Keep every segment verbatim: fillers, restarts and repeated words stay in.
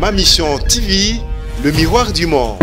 Ma Mission T V, le miroir du monde.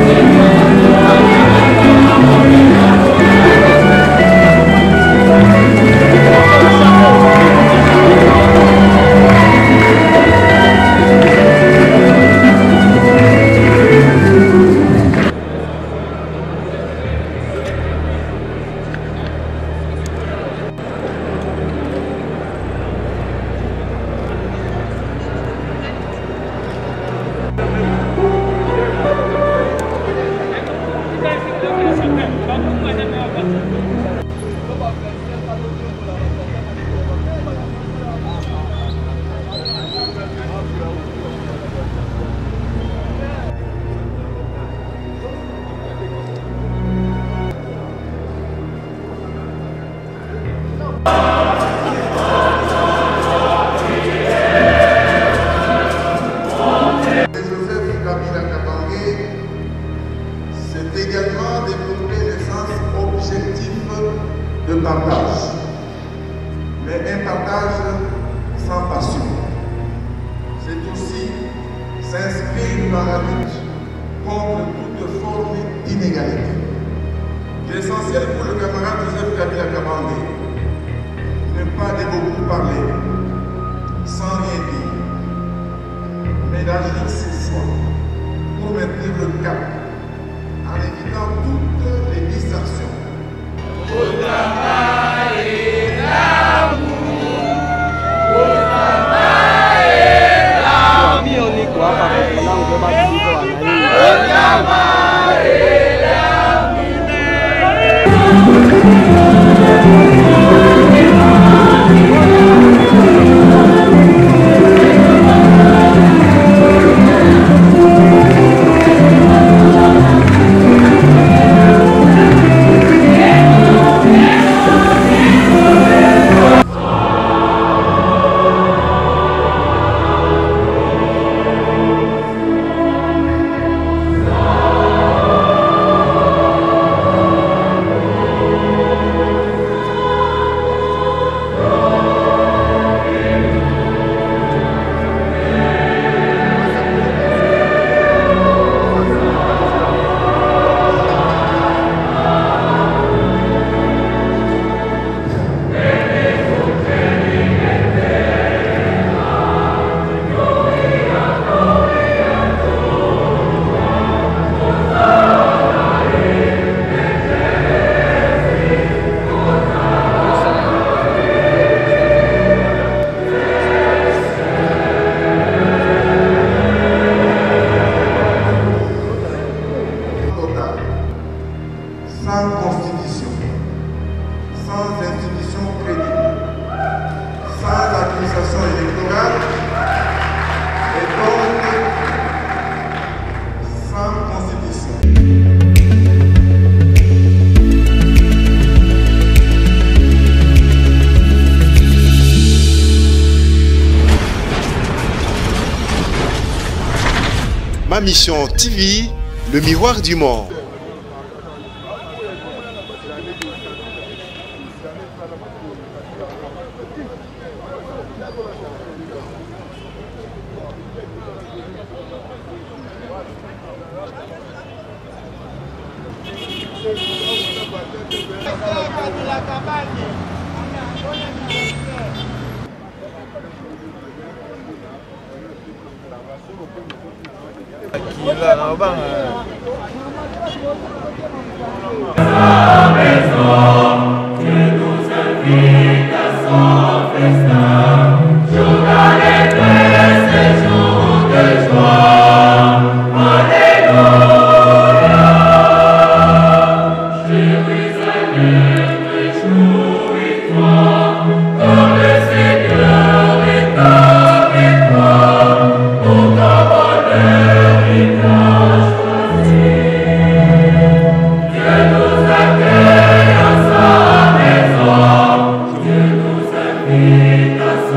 C'est également développer le sens objectif de partage, mais un partage sans passion. C'est aussi s'inscrire dans la lutte contre toute forme d'inégalité. L'essentiel pour le camarade Joseph Kabila Kabange, ne pas de beaucoup parler, sans rien dire, mais d'agir ce soir pour maintenir le cap, en évitant toutes les distractions. Au travail et l'amour, au travail et l'amour, au travail et sans constitution, sans institution crédible, sans administration électorale et donc sans constitution. Ma Mission T V, le miroir du monde. Dieu nous invite à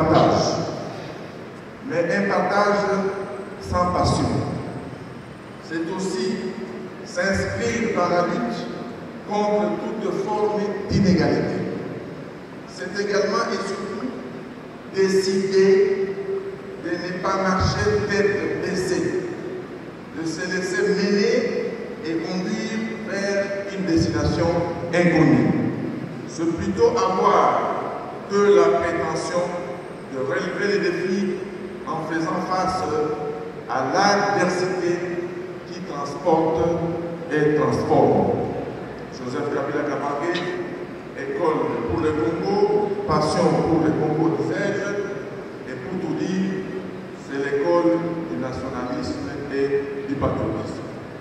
partage, mais un partage sans passion. C'est aussi s'inscrire dans la lutte contre toute forme d'inégalité. C'est également et surtout décider de ne pas marcher tête baissée, de se laisser mener et conduire vers une destination inconnue. C'est plutôt avoir que la prétention de relever les défis en faisant face à l'adversité qui transporte et transforme. Joseph Kabila Kabange, école pour le Congo, passion pour le Congo, disais-je, et pour tout dire, c'est l'école du nationalisme et du patriotisme.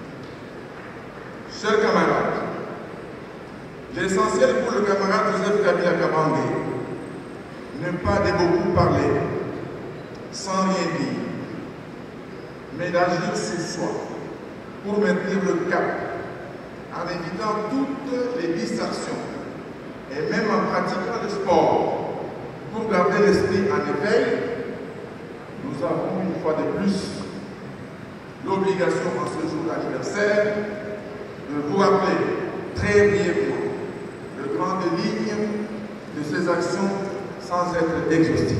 Chers camarades, l'essentiel pour le camarade Joseph Kabila Kabange n'est pas de beaucoup parler, sans rien dire, mais d'agir sur soi pour maintenir le cap, en évitant toutes les distractions et même en pratiquant le sport pour garder l'esprit en éveil. Nous avons une fois de plus l'obligation en ce jour d'anniversaire de vous rappeler très brièvement de grandes lignes de ces actions sans être exhaustif.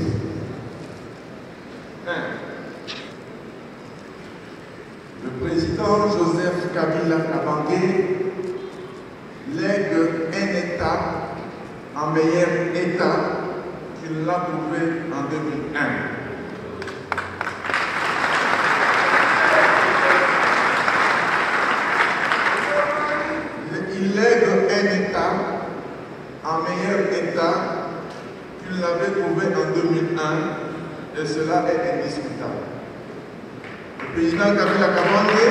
un. Le président Joseph Kabila Kabange lègue un État en meilleur état qu'il l'a trouvé en deux mille un. Il lègue un État en meilleur état qu'il l'avait trouvé en deux mille un, et cela est indiscutable. Le président Kabila Kabange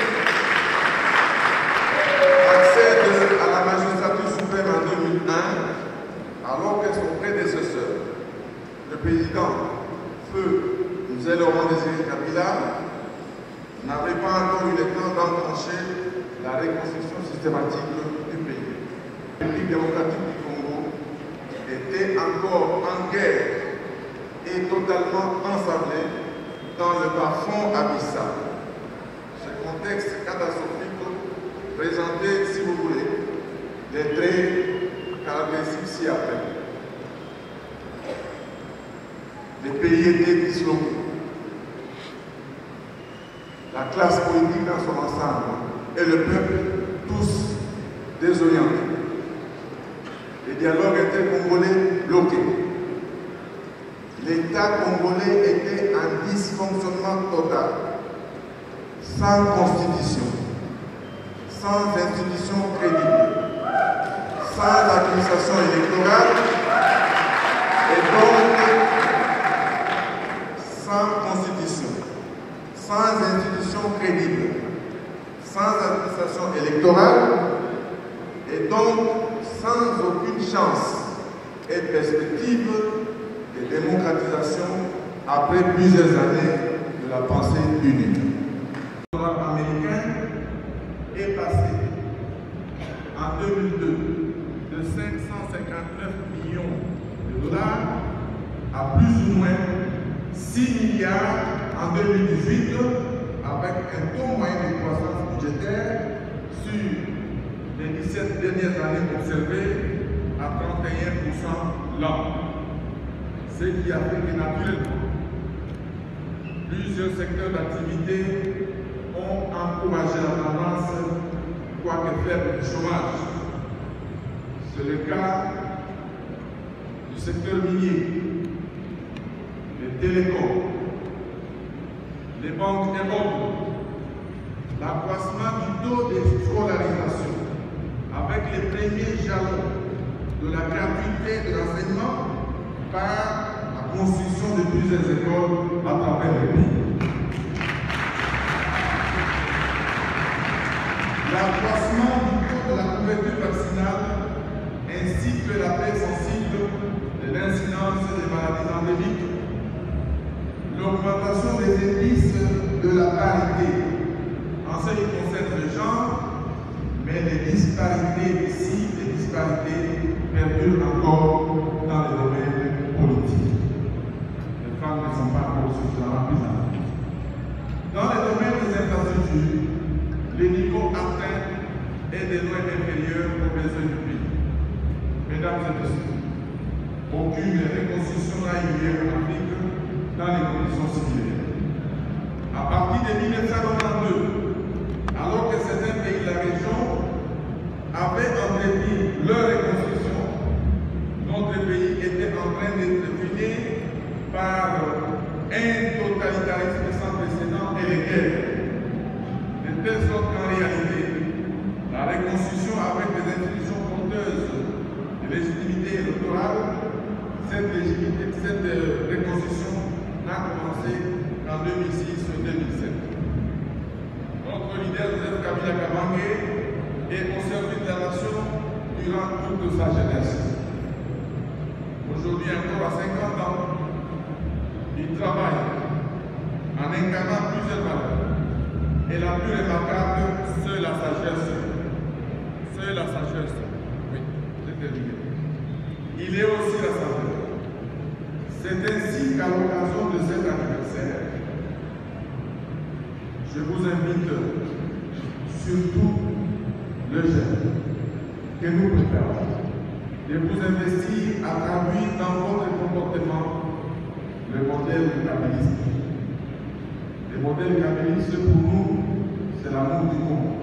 accède à la magistrature suprême en deux mille un, alors que son prédécesseur, le président Feu Mzee Laurent Désiré Kabila, n'avait pas encore eu le temps d'enclencher la reconstruction systématique du pays. La République démocratique du Congo était encore en guerre et totalement ensablée dans le bas-fond abyssal. Ce contexte catastrophique présentait, si vous voulez, les traits caractéristiques ci-après. Les pays étaient disloqués. La classe politique dans son ensemble et le peuple, tous désorientés. Les dialogues intercongolais bloqués. L'État congolais était en dysfonctionnement total, sans constitution, sans institution crédible, sans administration électorale et donc sans constitution, sans institution crédible, sans administration électorale et donc sans aucune chance et perspective de démocratisation après plusieurs années de la pensée unique. Le gouvernement américain est passé en deux mille deux de cinq cent cinquante-neuf millions de dollars à plus ou moins six milliards en deux mille dix-huit, avec un taux moyen de croissance budgétaire sur les dix-sept dernières années observées à trente et un pour cent l'an. Ce qui a fait que naturellement, plusieurs secteurs d'activité ont encouragé la tendance, quoique faible, du chômage. C'est le cas du secteur minier, des télécoms, les banques et autres, l'accroissement du taux de scolarisation avec les premiers jalons de la gratuité de l'enseignement par la construction de plusieurs écoles à travers le pays. L'accroissement du taux de la couverture vaccinale ainsi que la baisse sensible de l'incidence des maladies endémiques, l'augmentation des indices de la parité en ce qui concerne le genre, mais les disparités ici, les disparités perdurent encore dans le domaine politique. ne sont pas encore suffisamment prises en compte. Dans les domaines des infrastructures, le niveau atteint est de loin inférieur aux besoins du pays. Mesdames et messieurs, aucune reconstruction n'a eu lieu en Afrique dans les conditions similaires. À partir de mille neuf cent quatre-vingt-deux, alors que certains pays de la région avaient entrepris leur reconstruction, notre pays était en train d'être fini par un totalitarisme sans précédent et les guerres. De telle sorte qu'en réalité, la reconstruction avec des institutions porteuses de légitimité électorale, cette, légitimité, cette reconstruction n'a commencé qu'en deux mille six deux mille sept. Notre leader Joseph Kabila Kabange est au service de la nation durant toute sa jeunesse. Aujourd'hui encore à cinquante ans, il travaille en incarnant plusieurs valeurs. Et la plus remarquable, c'est la sagesse. C'est la sagesse. Oui, j'ai terminé. Il est aussi la sagesse. C'est ainsi qu'à l'occasion de cet anniversaire, je vous invite, surtout le jeune que nous préparons, de vous investir à traduire dans votre comportement le modèle kabiliste. Le modèle kabiliste pour nous, c'est l'amour du monde.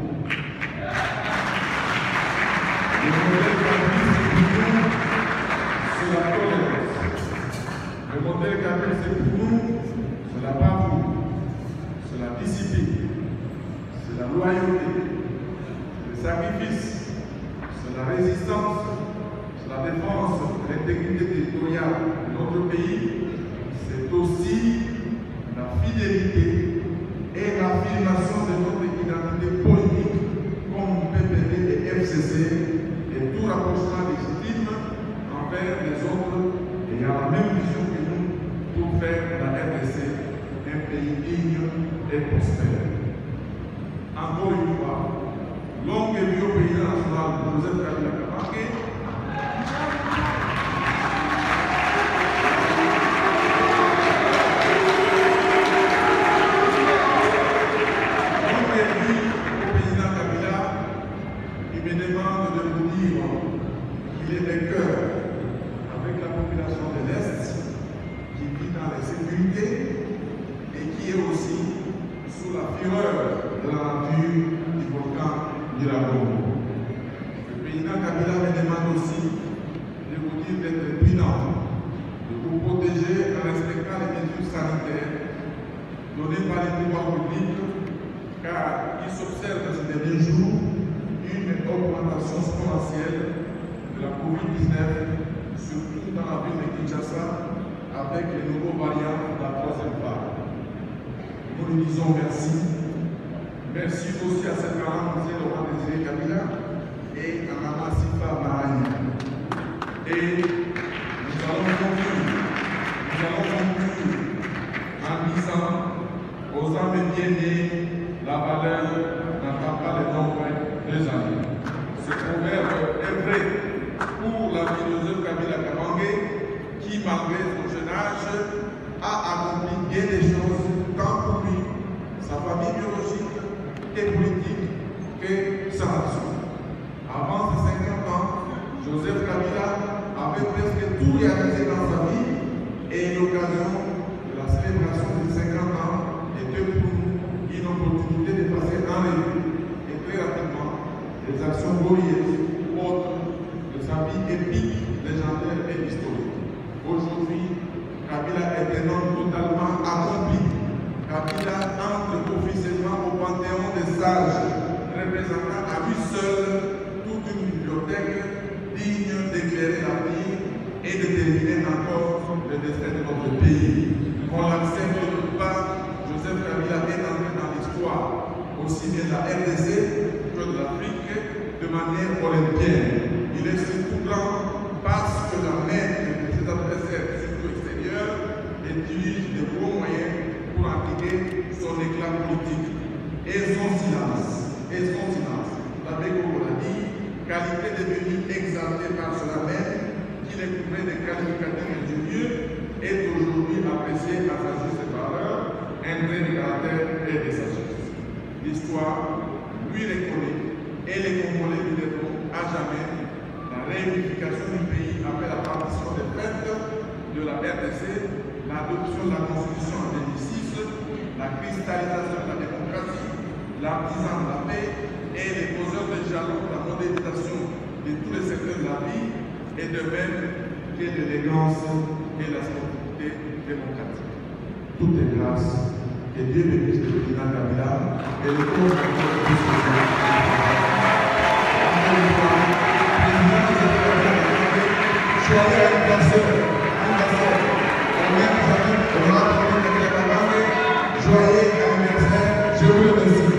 Le modèle kabiliste pour nous, c'est la tolérance. Le modèle kabiliste pour nous, c'est la bravoure, c'est la discipline, c'est la loyauté, c'est le sacrifice, c'est la résistance, c'est la défense de l'intégrité territoriale de notre pays. C'est aussi la fidélité et l'affirmation de notre identité politique comme P P D et F C C et tout rapprochement légitime envers les autres ayant la même vision que nous pour faire de la R D C un pays digne et prospère. Encore une fois, longue vie au président national Joseph Kabila Kabange. Avec les nouveaux variants de la troisième vague. Nous lui disons merci. Merci aussi à cette grande M. Laurent Désiré Kabila et à Mme Sifa Mahani. Et nous allons conclure, nous allons conclure en disant aux âmes bien-nées, la valeur n'attend pas les nombreux deux années. Ce proverbe est vrai pour la philosophe Kabila Kabange qui, malgré son jeune âge, a accompli bien des choses, tant pour lui, sa famille biologique et politique, que sa nation. Avant ses cinquante ans, Joseph Kabila avait presque tout réalisé dans sa vie et l'occasion de la célébration de cinquante ans était pour nous une opportunité de passer en revue et très rapidement les actions glorieuses autres de sa vie épique, légendaire et historique. Aujourd'hui, Kabila est un homme totalement accompli. Kabila entre officiellement au panthéon des sages, représentant à lui seul toute une bibliothèque digne d'éclairer l'avenir et de déterminer encore le destin de notre pays. On l'accepte ou pas, Joseph Kabila est entré dans l'histoire, aussi bien de la R D C que de l'Afrique, de manière olympienne. Il est surtout grand parce que la main de ses adversaires, surtout extérieurs, utilise de gros moyens pour appliquer son éclat politique. Et son silence, et son silence, la Bégo l'a dit, qualité devenue exaltée par cela même, qu'il est couvré des qualificatifs ingénieux, est aujourd'hui apprécié degré de caractère et de sagesse. L'histoire lui reconnaît et les Congolais lui devront à jamais la réunification du pays après la partition des fêtes de la R D C, l'adoption de la Constitution en deux mille six, la cristallisation de la démocratie, l'artisan de la paix et les causeurs de dialogue, la modernisation de tous les secteurs de la vie et de même que l'élégance et la stabilité démocratique. Tout est grâce. Que Dieu bénisse le président Kabila et le peuple de Joyeux anniversaire, anniversaire. Joyeux anniversaire, je vous remercie.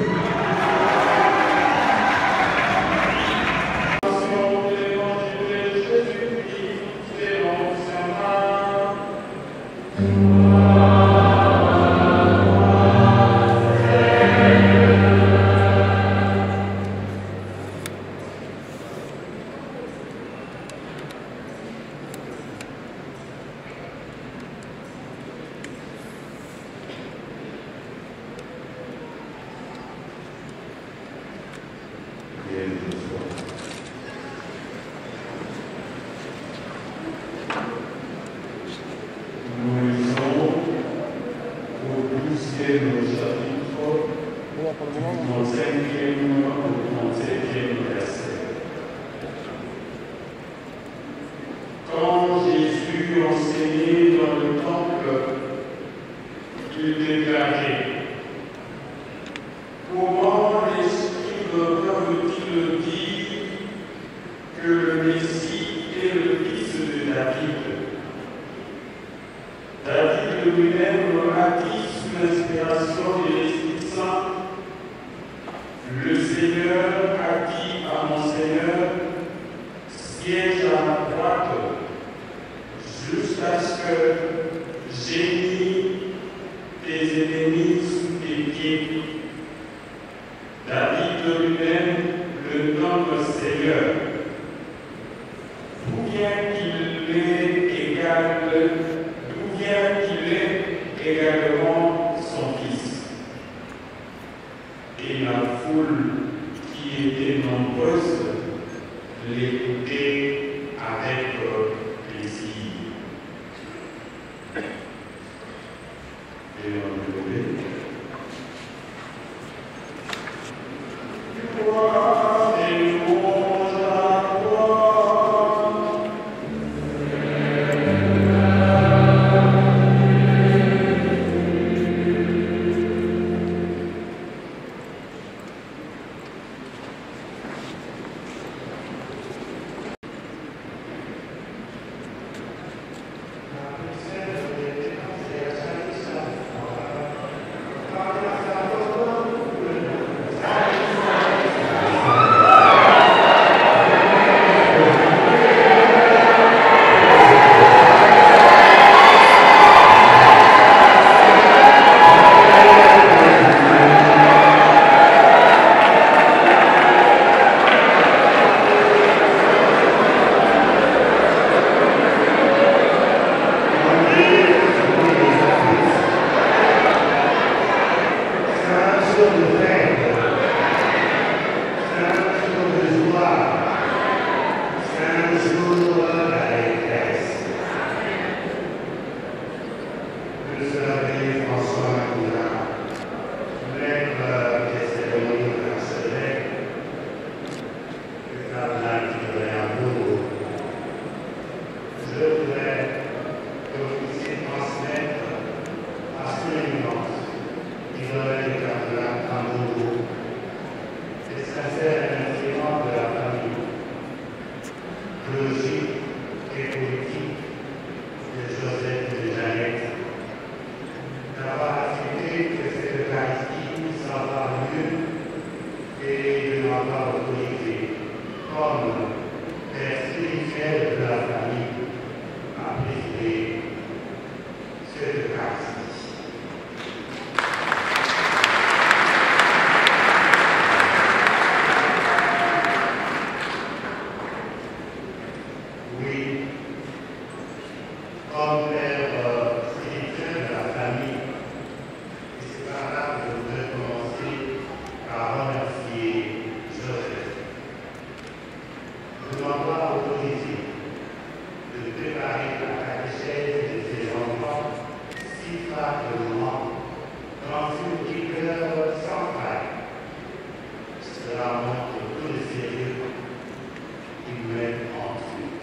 consacrement dans une rigueur sans faille. Cela montre tout le sérieux qu'il met en eux.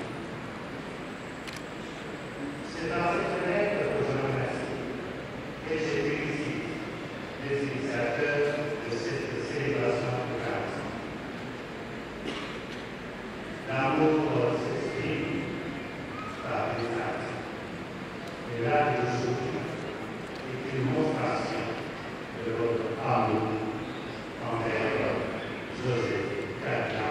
C'est dans cette fenêtre que je remercie et je félicite les initiateurs de cette célébration eucharistique. L'amour s'exprime par les actes. Et l'acte d'aujourd'hui est une monstration de votre amour envers Joseph Kabila.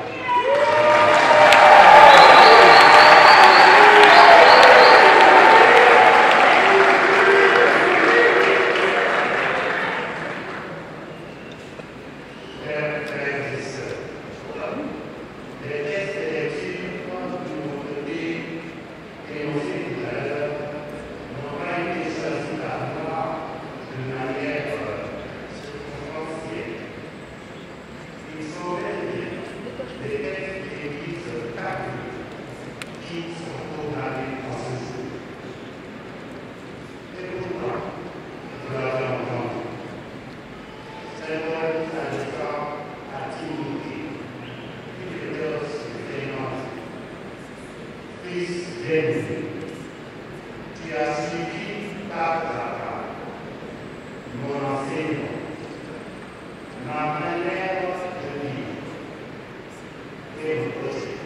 Tu as suivi par ta mon enseignement, ma manière de vivre et mon projet,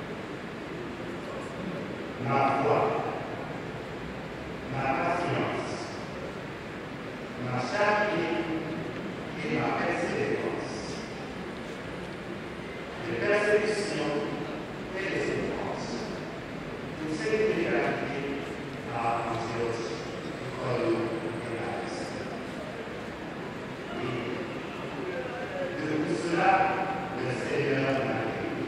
ma foi, ma patience, ma charité et ma persévérance, les persécutions et les souffrances. Tout ce que j'ai appris à Antioche, Colo et Alex. Et de tout cela, le Seigneur m'a dit.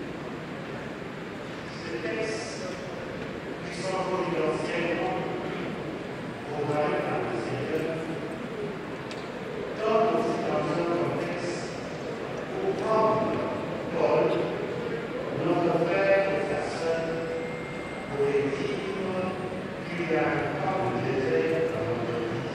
Ces textes qui sont providentiellement programmés par le Seigneur donnent aussi dans un contexte où comme Paul, notre frère et sa sœur, pour les vivre qu'il y a un temps de désert dans notre vie.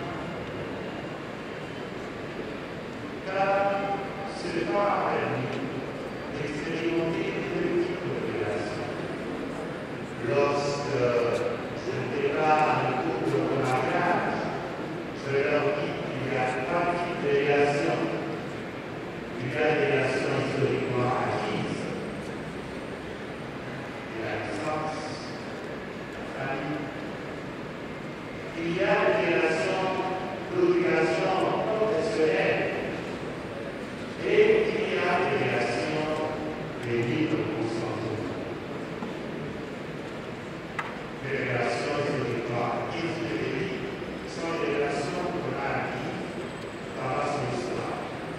Car ce temps a permis d'expérimenter deux types de relations. Lorsque je prépare un couple au mariage, je leur dis qu'il y a trois types de relations. Il y a des relations historiquement acquises, la naissance, la famille. Il y a des relations d'obligation professionnelle et il y a des relations de libre consentement. Les relations historiquement acquises de l'élite sont des relations qu'on a acquises par son histoire.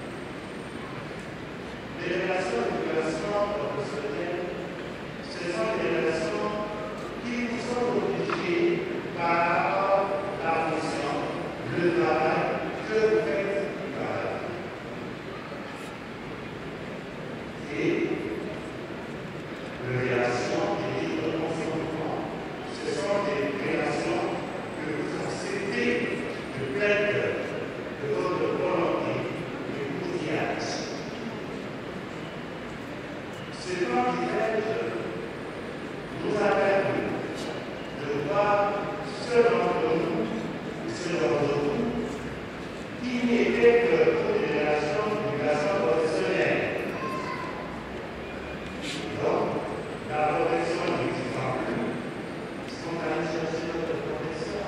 Les relations d'obligation professionnelle, ce sont des relations qui vous sont obligées par rapport à la fonction, le travail que vous faites dans la vie. Et les relations de libre consentement, ce sont des relations que vous acceptez de plein cœur, de votre volonté, de vous y êtes. Ce temps d'hiver nous a permis de voir ceux d'entre nous, ceux d'entre vous, qui n'étaient que pour des relations d'obligation professionnelle. Donc, la profession n'existant plus, sont allés chercher notre profession.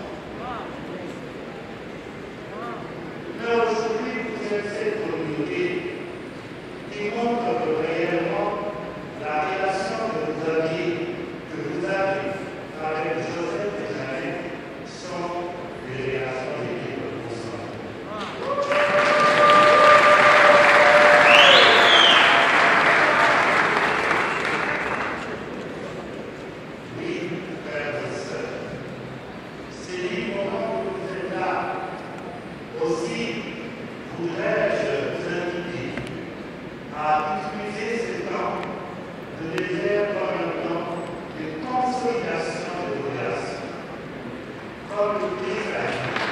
Mais aujourd'hui, vous êtes cette communauté qui montre que réellement la relation que vous aviez, que vous avez avec Joseph et Jeannette sont des relations d'équipe ensemble. Oui, frères et sœurs, c'est les moments où vous êtes là. Aussi, voudrais-je vous inviter à utiliser ce temps de désert comme un temps de consolidation de vos relations. Comme le Christ a dit,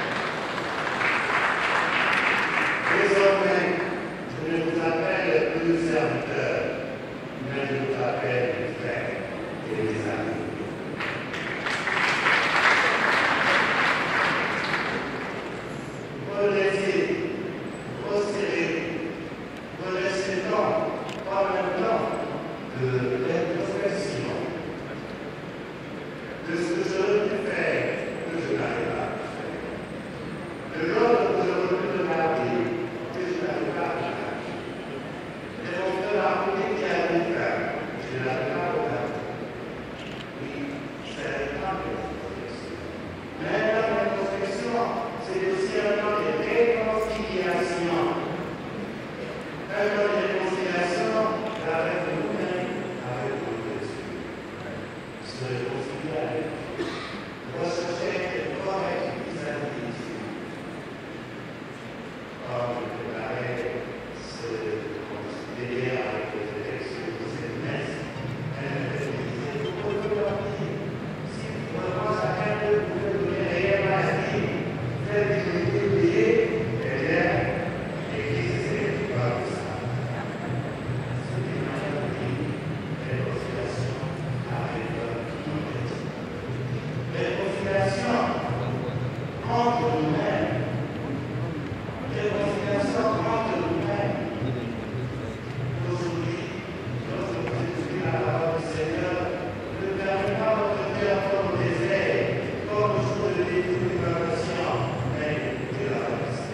entre nous-mêmes, réconciliation entre nous-mêmes. Aujourd'hui, lorsque vous écoutez la parole du Seigneur, ne permet pas votre cœur comme au désert, comme au jour de l'éducation, mais de la réussite.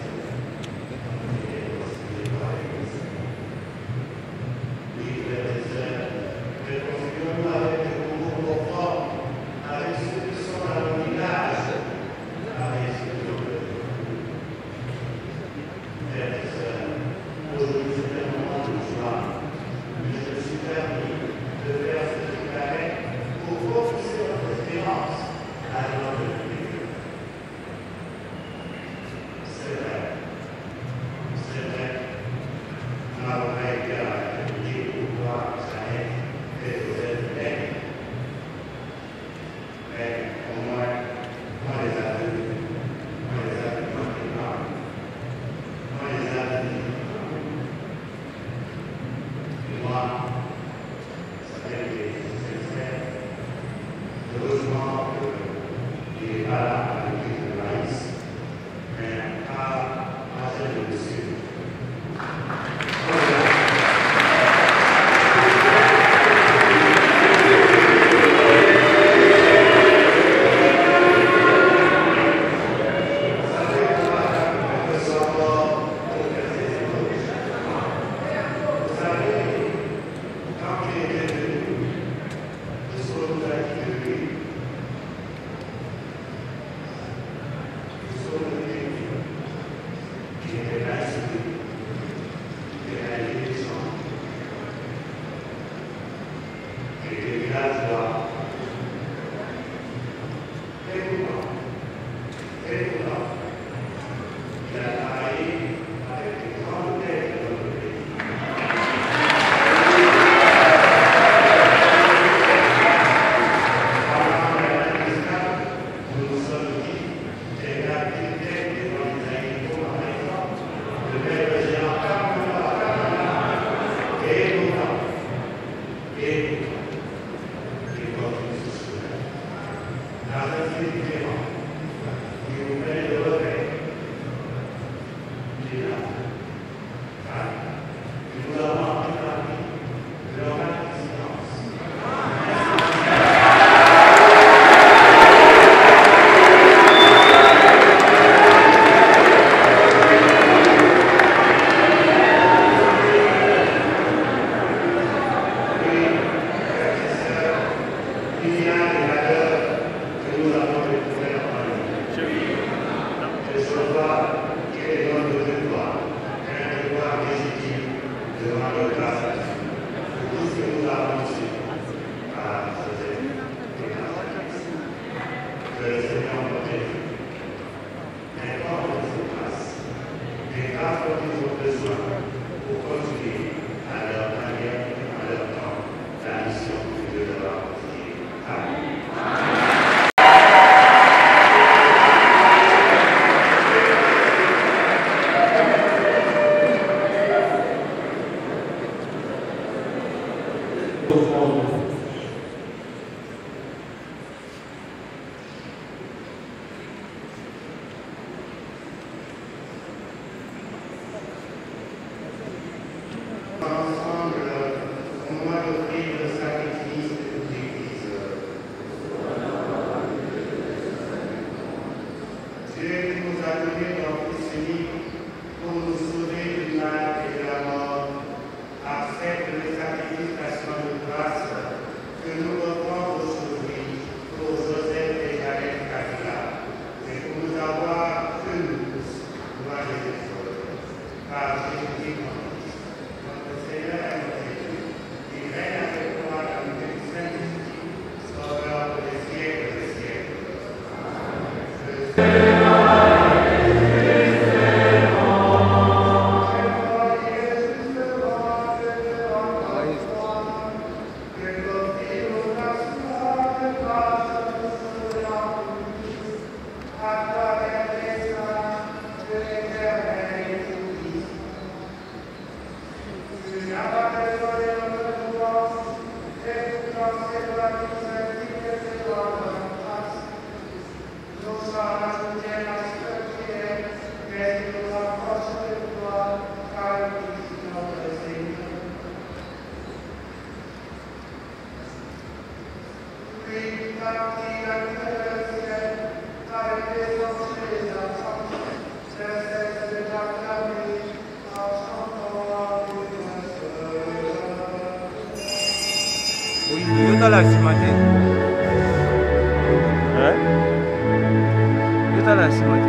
Oui, frères et sœurs, réconcilions-nous avec le nouveau confort, avec ceux qui sont dans le village, avec ceux qui ont le frères et sœurs, aujourd'hui c'est un moment de joie. Je me suis permis de faire ce déclaré pour repousser votre espérance à notre Dieu. C'est vrai, c'est vrai, on a vrai été à la République pour voir ça et vous êtes belles. Mais au moins, on les a vus, on les a vus dans les bras, on les a vus. Et moi, ça fait que c'est fait. Heureusement qu'il n'est pas là à l'église de Maïs, mais à à celle de dessus. Thank you. Yotala Simate. Hein? Yotala Simate.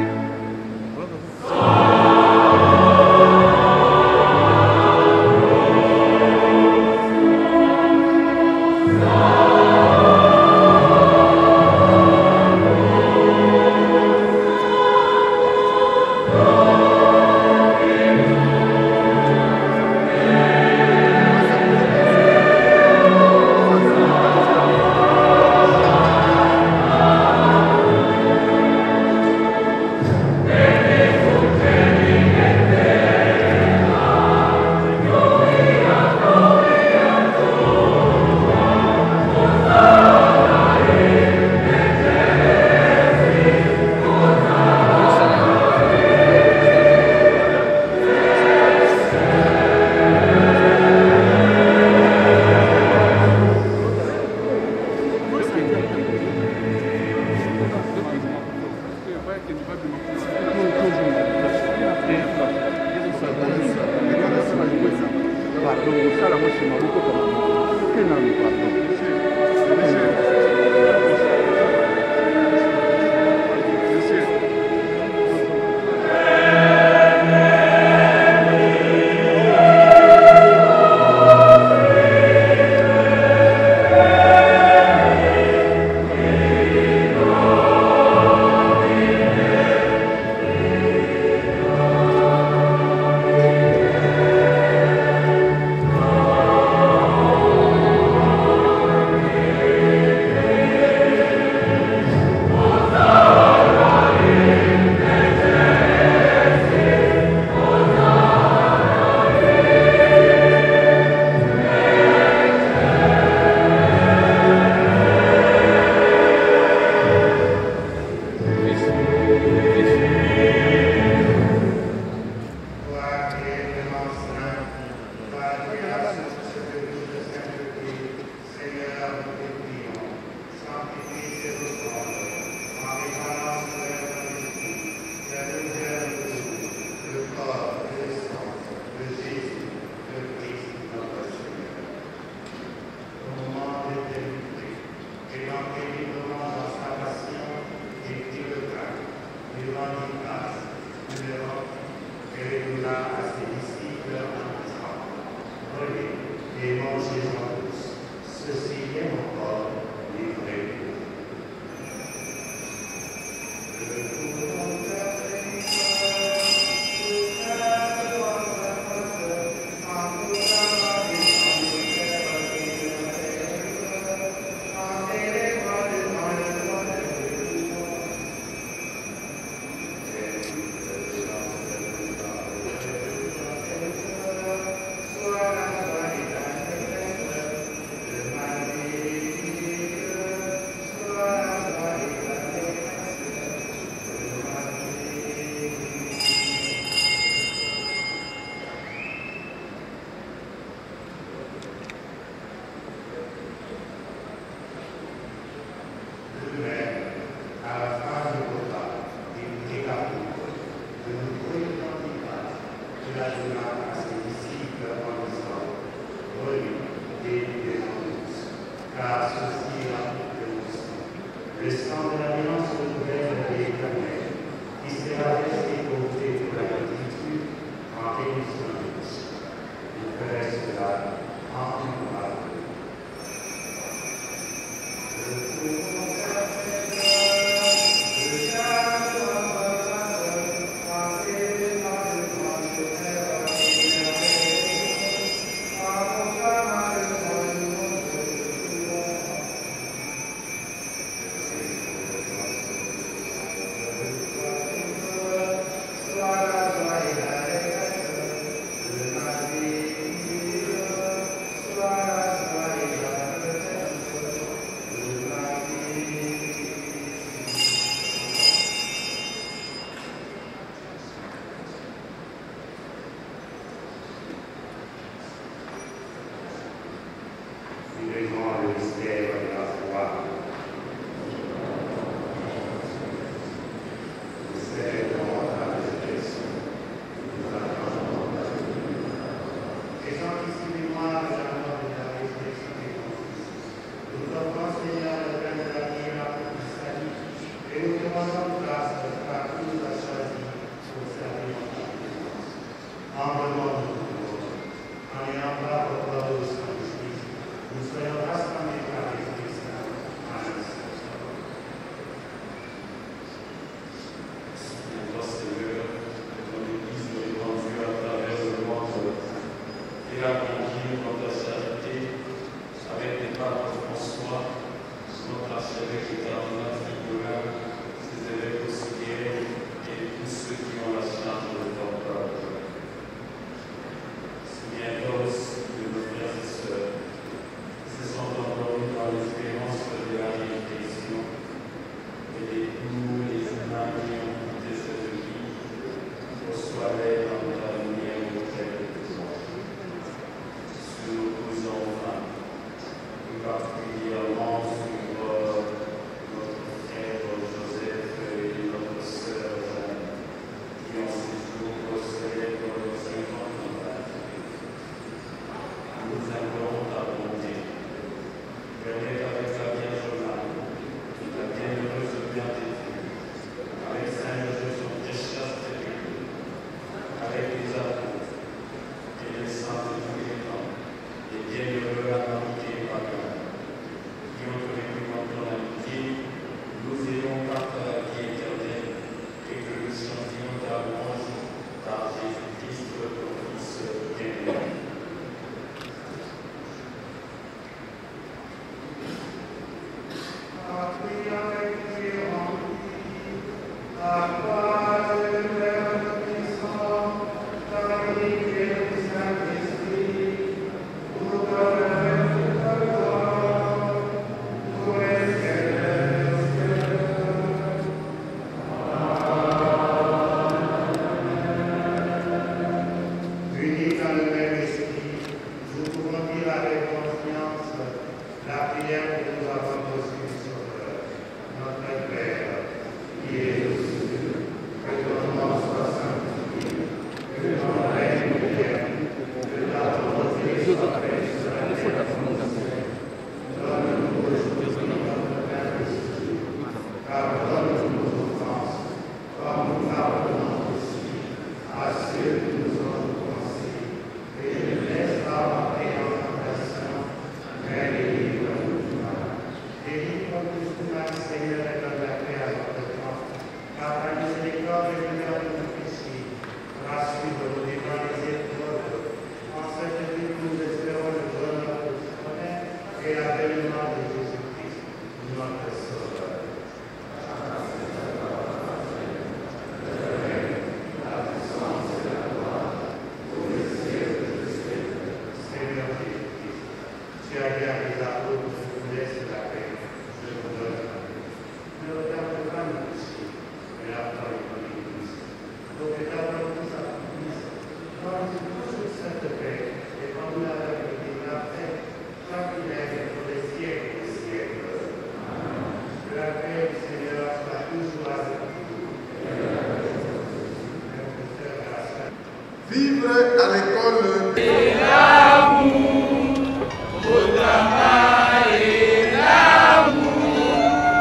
Vivre à l'école et l'amour, Otama et l'amour,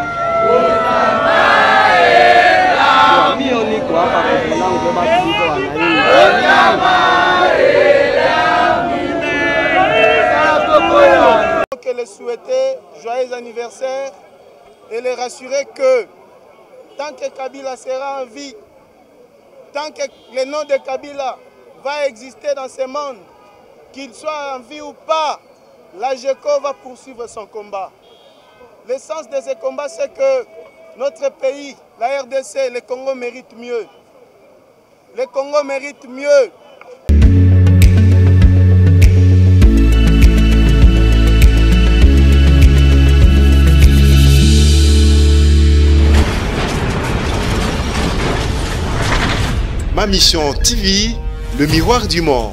Otama et l'amour, Otama et l'amour. Que les souhaiter joyeux anniversaire et les rassurer que tant que Kabila sera en vie, tant que le nom de Kabila va exister dans ce monde, qu'il soit en vie ou pas, la GECO va poursuivre son combat. L'essence de ce combat, c'est que notre pays, la R D C, le Congo mérite mieux. Le Congo mérite mieux. Ma Mission T V, le miroir du monde.